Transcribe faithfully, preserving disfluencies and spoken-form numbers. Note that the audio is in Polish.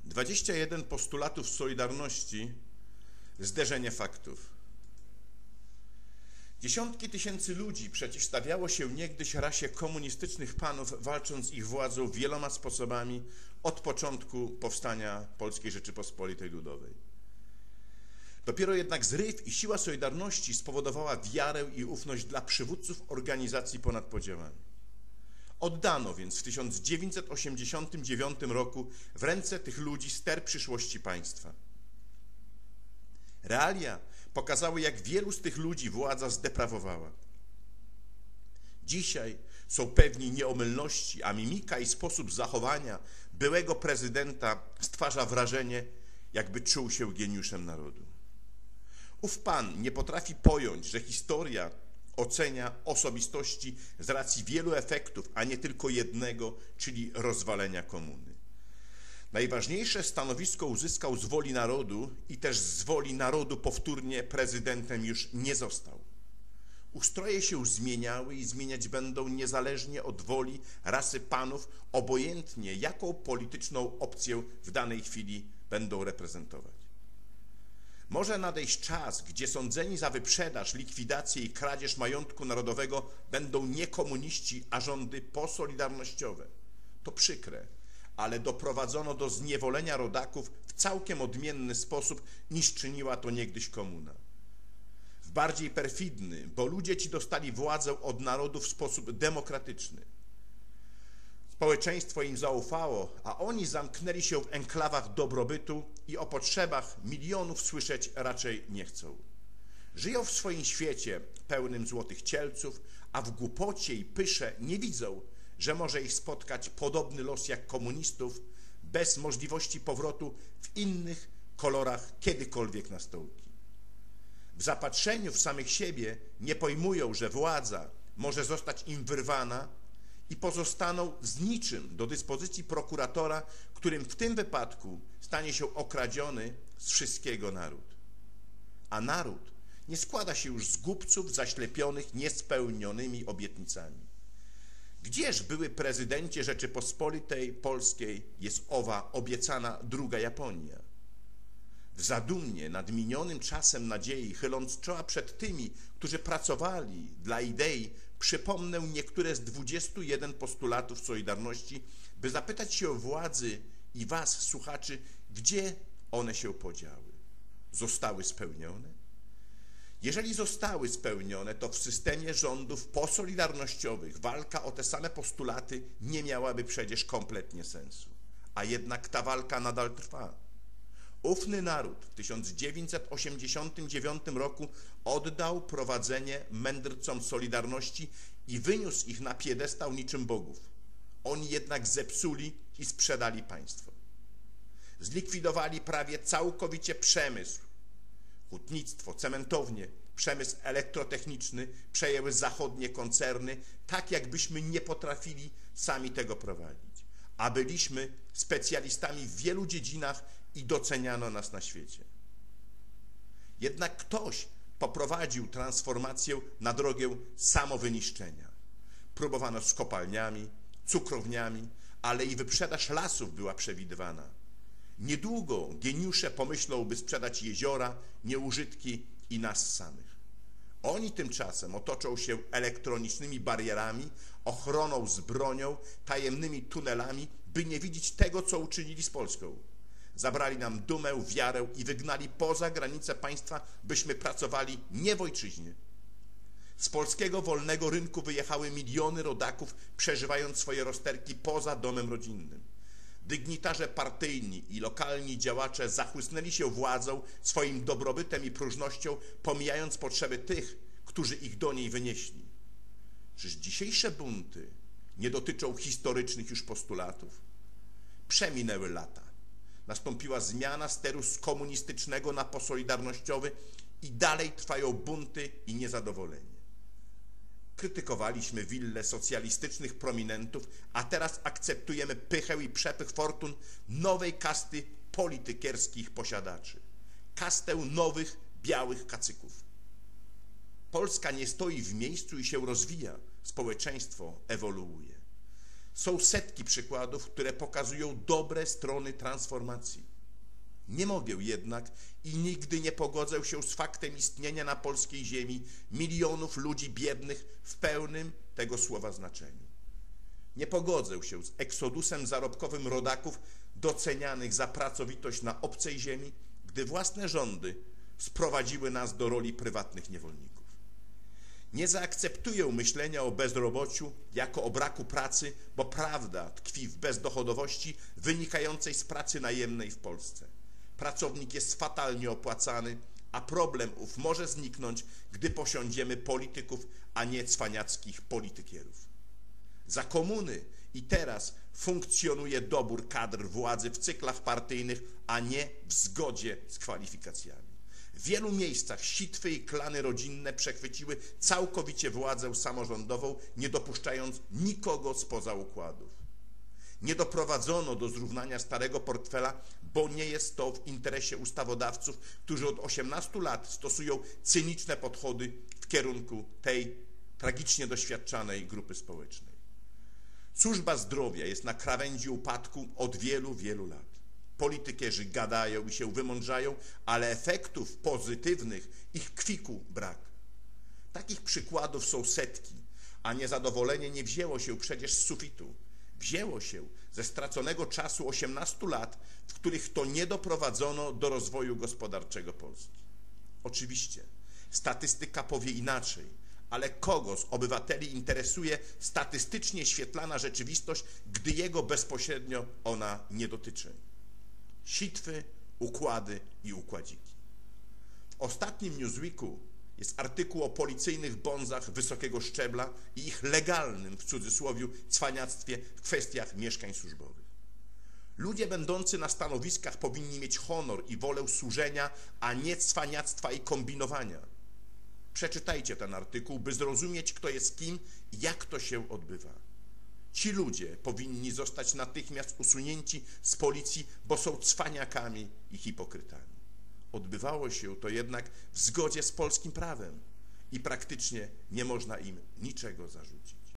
dwadzieścia jeden postulatów Solidarności, zderzenie faktów. Dziesiątki tysięcy ludzi przeciwstawiało się niegdyś rasie komunistycznych panów, walcząc z ich władzą wieloma sposobami od początku powstania Polskiej Rzeczypospolitej Ludowej. Dopiero jednak zryw i siła Solidarności spowodowała wiarę i ufność dla przywódców organizacji ponad podziałami. Oddano więc w tysiąc dziewięćset osiemdziesiątym dziewiątym roku w ręce tych ludzi ster przyszłości państwa. Realia pokazały, jak wielu z tych ludzi władza zdeprawowała. Dzisiaj są pewni nieomylności, a mimika i sposób zachowania byłego prezydenta stwarza wrażenie, jakby czuł się geniuszem narodu. Ów pan nie potrafi pojąć, że historia ocenia osobistości z racji wielu efektów, a nie tylko jednego, czyli rozwalenia komuny. Najważniejsze stanowisko uzyskał z woli narodu i też z woli narodu powtórnie prezydentem już nie został. Ustroje się zmieniały i zmieniać będą niezależnie od woli rasy panów, obojętnie jaką polityczną opcję w danej chwili będą reprezentować. Może nadejść czas, gdzie sądzeni za wyprzedaż, likwidację i kradzież majątku narodowego będą nie komuniści, a rządy posolidarnościowe. To przykre, ale doprowadzono do zniewolenia rodaków w całkiem odmienny sposób, niż czyniła to niegdyś komuna. W bardziej perfidny, bo ludzie ci dostali władzę od narodu w sposób demokratyczny. Społeczeństwo im zaufało, a oni zamknęli się w enklawach dobrobytu i o potrzebach milionów słyszeć raczej nie chcą. Żyją w swoim świecie pełnym złotych cielców, a w głupocie i pysze nie widzą, że może ich spotkać podobny los jak komunistów, bez możliwości powrotu w innych kolorach kiedykolwiek na stołki. W zapatrzeniu w samych siebie nie pojmują, że władza może zostać im wyrwana i pozostaną z niczym do dyspozycji prokuratora, którym w tym wypadku stanie się okradziony z wszystkiego naród. A naród nie składa się już z głupców zaślepionych niespełnionymi obietnicami. Gdzież, były prezydencie Rzeczypospolitej Polskiej, jest owa obiecana druga Japonia? W zadumnie nad minionym czasem nadziei, chyląc czoła przed tymi, którzy pracowali dla idei, przypomnę niektóre z dwudziestu jeden postulatów Solidarności, by zapytać się o władzy i was, słuchaczy, gdzie one się podziały? Zostały spełnione? Jeżeli zostały spełnione, to w systemie rządów posolidarnościowych walka o te same postulaty nie miałaby przecież kompletnie sensu. A jednak ta walka nadal trwa. Ufny naród w tysiąc dziewięćset osiemdziesiątym dziewiątym roku oddał prowadzenie mędrcom Solidarności i wyniósł ich na piedestał niczym bogów. Oni jednak zepsuli i sprzedali państwo. Zlikwidowali prawie całkowicie przemysł. Hutnictwo, cementownie, przemysł elektrotechniczny przejęły zachodnie koncerny, tak jakbyśmy nie potrafili sami tego prowadzić. A byliśmy specjalistami w wielu dziedzinach i doceniano nas na świecie. Jednak ktoś poprowadził transformację na drogę samowyniszczenia. Próbowano z kopalniami, cukrowniami, ale i wyprzedaż lasów była przewidywana. Niedługo geniusze pomyślą, by sprzedać jeziora, nieużytki i nas samych. Oni tymczasem otoczą się elektronicznymi barierami, ochroną z bronią, tajemnymi tunelami, by nie widzieć tego, co uczynili z Polską. Zabrali nam dumę, wiarę i wygnali poza granice państwa, byśmy pracowali nie w ojczyźnie. Z polskiego wolnego rynku wyjechały miliony rodaków, przeżywając swoje rozterki poza domem rodzinnym. Dygnitarze partyjni i lokalni działacze zachłysnęli się władzą, swoim dobrobytem i próżnością, pomijając potrzeby tych, którzy ich do niej wynieśli. Czyż dzisiejsze bunty nie dotyczą historycznych już postulatów? Przeminęły lata. Nastąpiła zmiana steru z komunistycznego na posolidarnościowy i dalej trwają bunty i niezadowolenie. Krytykowaliśmy willę socjalistycznych prominentów, a teraz akceptujemy pychę i przepych fortun nowej kasty politykierskich posiadaczy. Kastę nowych, białych kacyków. Polska nie stoi w miejscu i się rozwija, społeczeństwo ewoluuje. Są setki przykładów, które pokazują dobre strony transformacji. Nie mogę jednak i nigdy nie pogodzę się z faktem istnienia na polskiej ziemi milionów ludzi biednych w pełnym tego słowa znaczeniu. Nie pogodzę się z eksodusem zarobkowym rodaków docenianych za pracowitość na obcej ziemi, gdy własne rządy sprowadziły nas do roli prywatnych niewolników. Nie zaakceptuję myślenia o bezrobociu jako o braku pracy, bo prawda tkwi w bezdochodowości wynikającej z pracy najemnej w Polsce. Pracownik jest fatalnie opłacany, a problem ów może zniknąć, gdy posiądziemy polityków, a nie cwaniackich politykierów. Za komuny i teraz funkcjonuje dobór kadr władzy w cyklach partyjnych, a nie w zgodzie z kwalifikacjami. W wielu miejscach sitwy i klany rodzinne przechwyciły całkowicie władzę samorządową, nie dopuszczając nikogo spoza układów. Nie doprowadzono do zrównania starego portfela, bo nie jest to w interesie ustawodawców, którzy od osiemnastu lat stosują cyniczne podchody w kierunku tej tragicznie doświadczanej grupy społecznej. Służba zdrowia jest na krawędzi upadku od wielu, wielu lat. Politykerzy gadają i się wymądrzają, ale efektów pozytywnych ich kwiku brak. Takich przykładów są setki, a niezadowolenie nie wzięło się przecież z sufitu. Wzięło się ze straconego czasu osiemnastu lat, w których to nie doprowadzono do rozwoju gospodarczego Polski. Oczywiście statystyka powie inaczej, ale kogo z obywateli interesuje statystycznie świetlana rzeczywistość, gdy jego bezpośrednio ona nie dotyczy? Sitwy, układy i układziki. W ostatnim Newsweeku jest artykuł o policyjnych bonzach wysokiego szczebla i ich legalnym, w cudzysłowie, cwaniactwie w kwestiach mieszkań służbowych. Ludzie będący na stanowiskach powinni mieć honor i wolę służenia, a nie cwaniactwa i kombinowania. Przeczytajcie ten artykuł, by zrozumieć, kto jest kim i jak to się odbywa. Ci ludzie powinni zostać natychmiast usunięci z policji, bo są cwaniakami i hipokrytami. Odbywało się to jednak w zgodzie z polskim prawem i praktycznie nie można im niczego zarzucić.